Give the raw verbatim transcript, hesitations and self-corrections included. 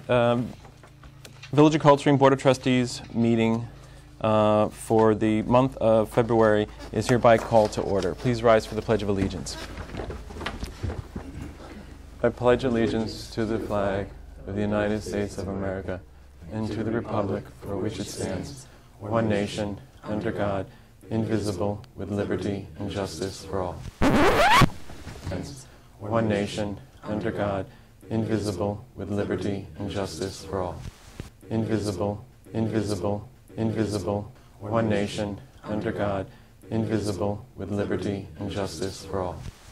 um, Village of Cold Spring Board of Trustees meeting uh, for the month of February is hereby called to order. Please rise for the Pledge of Allegiance. I pledge allegiance to the flag of the United States of America and to the republic for which it stands, one nation, under God, indivisible, with liberty and justice for all. One nation, under God, indivisible, with liberty and justice for all. Invisible, invisible, invisible, one nation, under God, indivisible, with liberty and justice for all.